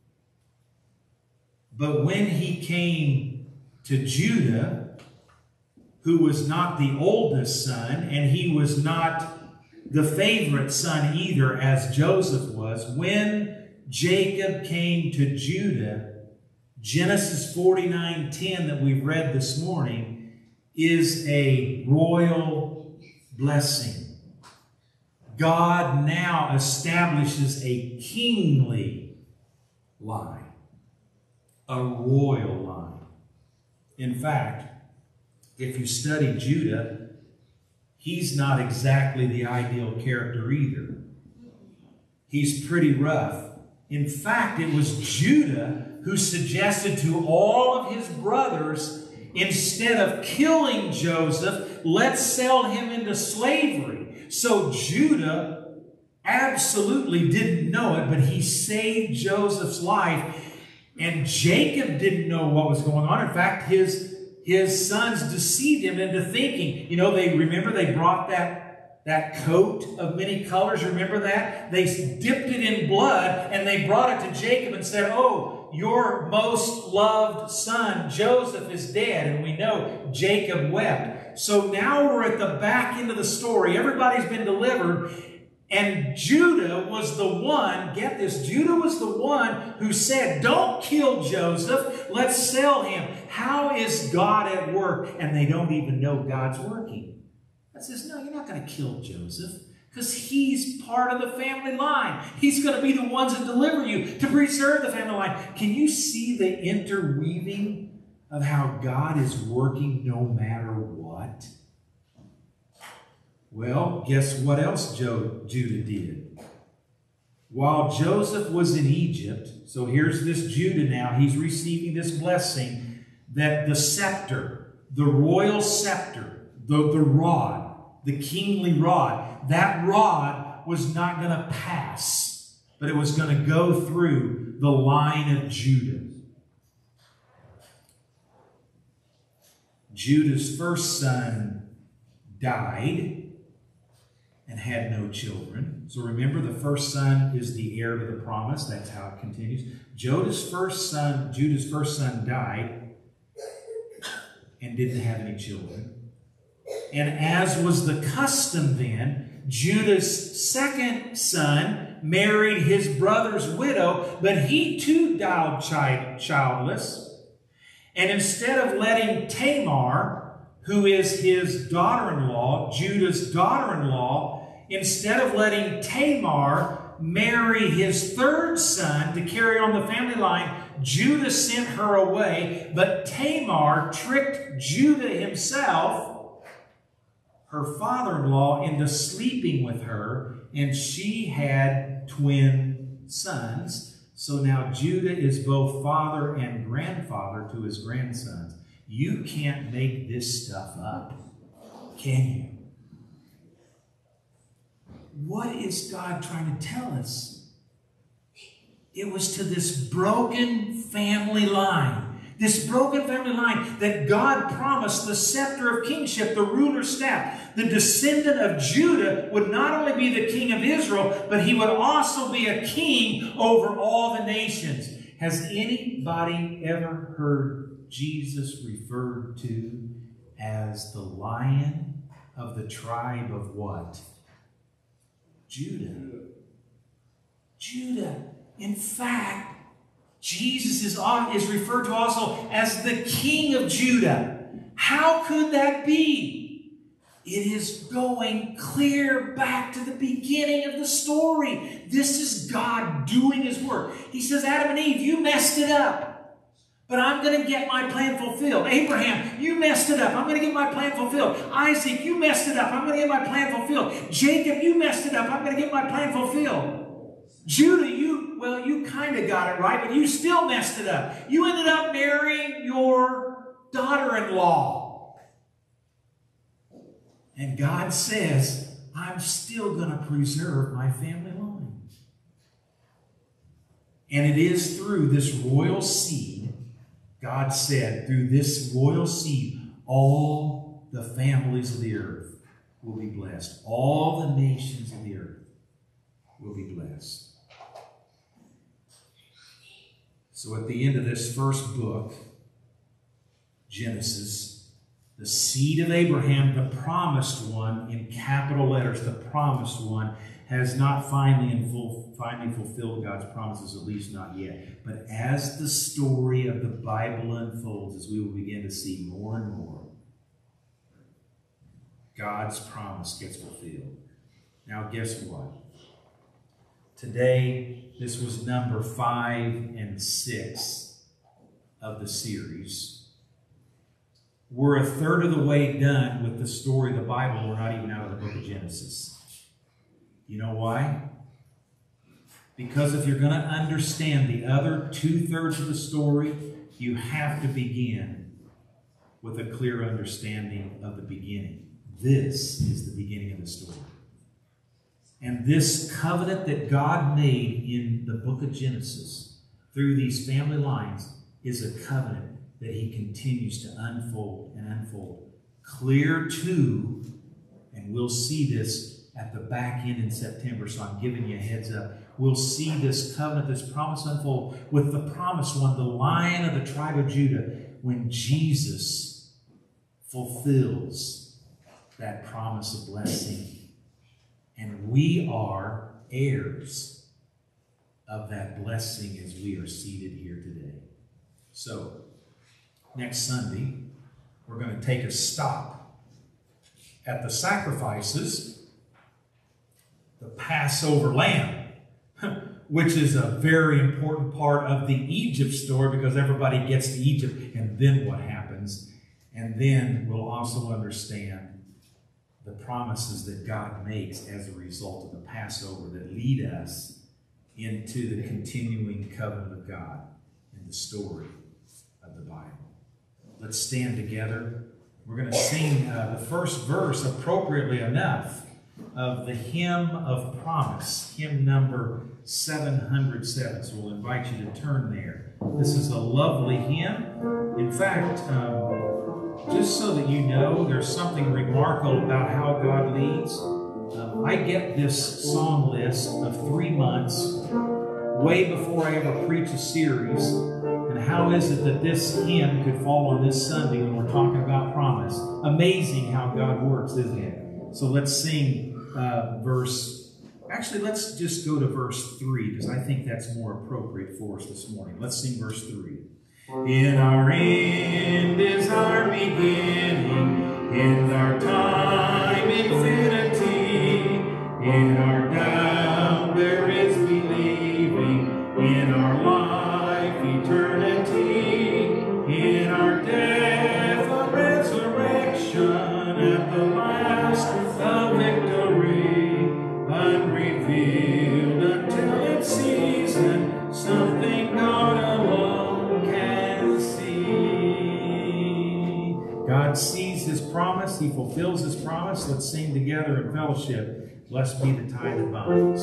But when he came to Judah, who was not the oldest son, and he was not the favorite son either, as Joseph was, when Jacob came to Judah, Genesis forty-nine ten that we've read this morning is a royal blessing. God now establishes a kingly line, a royal line. In fact, if you study Judah, he's not exactly the ideal character either. He's pretty rough. In fact, it was Judah who suggested to all of his brothers, instead of killing Joseph, let's sell him into slavery. So Judah absolutely didn't know it, but he saved Joseph's life. And Jacob didn't know what was going on. In fact, his His sons deceived him into thinking, you know, they remember they brought that, that coat of many colors. Remember that? They dipped it in blood and they brought it to Jacob and said, "Oh, your most loved son, Joseph, is dead." And we know Jacob wept. So now we're at the back end of the story. Everybody's been delivered. And Judah was the one, get this, Judah was the one who said, "Don't kill Joseph, let's sell him." How is God at work? And they don't even know God's working. God says, "No, you're not going to kill Joseph, because he's part of the family line. He's going to be the ones that deliver you to preserve the family line." Can you see the interweaving of how God is working no matter what? Well, guess what else Judah did? While Joseph was in Egypt, so here's this Judah now, he's receiving this blessing that the scepter, the royal scepter, the, the rod, the kingly rod, that rod was not going to pass, but it was going to go through the line of Judah. Judah's first son died and had no children. So remember, the first son is the heir to the promise. That's how it continues. Judah's first son, Judah's first son died and didn't have any children. And as was the custom then, Judah's second son married his brother's widow, but he too died child, childless. And instead of letting Tamar, who is his daughter-in-law, Judah's daughter-in-law, instead of letting Tamar marry his third son to carry on the family line, Judah sent her away, but Tamar tricked Judah himself her father-in-law into sleeping with her, and she had twin sons. So now Judah is both father and grandfather to his grandsons. You can't make this stuff up, can you? What is God trying to tell us? It was to this broken family line. This broken family line that God promised the scepter of kingship, the ruler's staff. The descendant of Judah would not only be the king of Israel, but he would also be a king over all the nations. Has anybody ever heard Jesus referred to as the Lion of the tribe of what? Judah. Judah. In fact, Jesus is, is referred to also as the King of Judah. How could that be? It is going clear back to the beginning of the story. This is God doing His work. He says, Adam and Eve, you messed it up, but I'm going to get my plan fulfilled. Abraham, you messed it up. I'm going to get my plan fulfilled. Isaac, you messed it up. I'm going to get my plan fulfilled. Jacob, you messed it up. I'm going to get my plan fulfilled. Judah, you, well, you kind of got it right, but you still messed it up. You ended up marrying your daughter-in-law. And God says, I'm still going to preserve my family line. And it is through this royal seed, God said, through this royal seed, all the families of the earth will be blessed. All the nations of the earth will be blessed. So at the end of this first book, Genesis, the seed of Abraham, the promised one, in capital letters, the promised one, has not finally and full, finally fulfilled God's promises, at least not yet. But as the story of the Bible unfolds, as we will begin to see more and more, God's promise gets fulfilled. Now guess what? Today, this was number five and six of the series. We're a third of the way done with the story of the Bible. We're not even out of the book of Genesis. You know why? Because if you're going to understand the other two-thirds of the story, you have to begin with a clear understanding of the beginning. This is the beginning of the story. And this covenant that God made in the book of Genesis through these family lines is a covenant that He continues to unfold and unfold. Clear to, and we'll see this at the back end in September, so I'm giving you a heads up. We'll see this covenant, this promise unfold with the promised one, the Lion of the tribe of Judah, when Jesus fulfills that promise of blessing. And we are heirs of that blessing as we are seated here today. So, next Sunday, we're going to take a stop at the sacrifices, the Passover lamb, which is a very important part of the Egypt story because everybody gets to Egypt and then what happens. And then we'll also understand the promises that God makes as a result of the Passover that lead us into the continuing covenant of God in the story of the Bible. Let's stand together. We're going to sing uh, the first verse, appropriately enough, of the Hymn of Promise, hymn number seven hundred seven. So we'll invite you to turn there. This is a lovely hymn. In fact, um, just so that you know, there's something remarkable about how God leads. Um, I get this song list of three months way before I ever preach a series. And how is it that this hymn could fall on this Sunday when we're talking about promise? Amazing how God works, isn't it? So let's sing uh, verse... Actually, let's just go to verse three, because I think that's more appropriate for us this morning. Let's sing verse three. In our end is our beginning, in our time infinity, in our doubt there is believing, in our life eternity, in our death a resurrection, at the last God sees his promise. He fulfills his promise. Let's sing together in fellowship. Blessed be the tie that binds.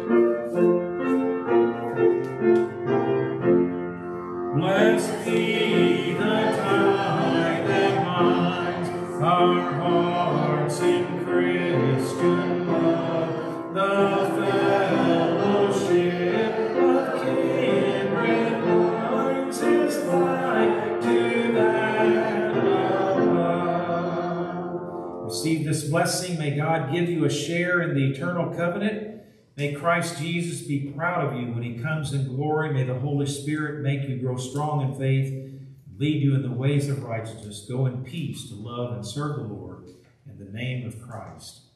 Blessed be the tie that binds our hearts in Christian love, the fellowship of kindred binds his life to that love. Receive this blessing. May God give you a share in the eternal covenant. May Christ Jesus be proud of you when he comes in glory. May the Holy Spirit make you grow strong in faith, lead you in the ways of righteousness. Go in peace to love and serve the Lord in the name of Christ.